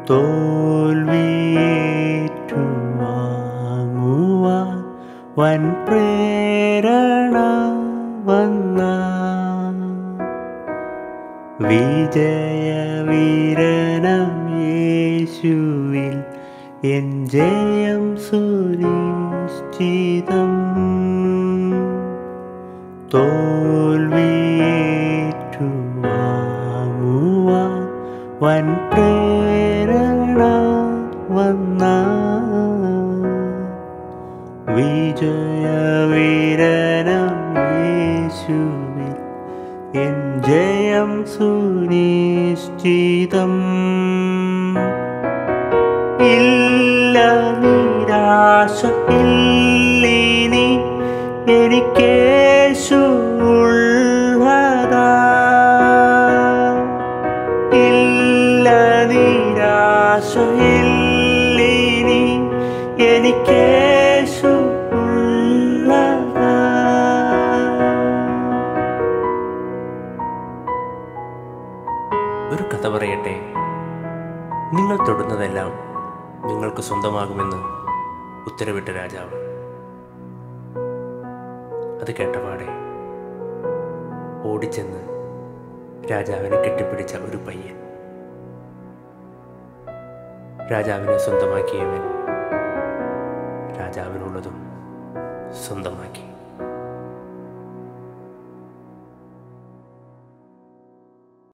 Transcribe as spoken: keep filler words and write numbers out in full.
തോൽവിയേറ്റുവാങ്ങുവാൻ വൻ പ്രേരണ വന്ന വിജയവീരനം യേശുവിൽ എൻ ജയം സുനിശ്ചിതം. തോൽവിയേറ്റുവാങ്ങുവാൻ വൻ പ്രേരണ വന്ന വിജയവീരനം യേശുവിൽ എൻ ജയം സുനിശ്ചിതം. ഇല്ല നിരാശ ഇല്ലിനി എനിക്കേശു ഉള്ളതാ. ഇല്ല നിരാശ ഇല്ലിനി എനിക്കേശു ഉള്ളതാ. ഒരു കഥ പറയട്ടെ. നിങ്ങൾ തൊടുന്നതെല്ലാം നിങ്ങൾക്ക് സ്വന്തമാകുമെന്ന് ഉത്തരവിട്ട രാജാവ്. അത് കേട്ടപാടെ ഓടിച്ചെന്ന് രാജാവിനെ കെട്ടിപ്പിടിച്ച ഒരു പയ്യൻ. രാജാവിനെ സ്വന്തമാക്കിയവൻ രാജാവിനുള്ളതും സ്വന്തമാക്കി.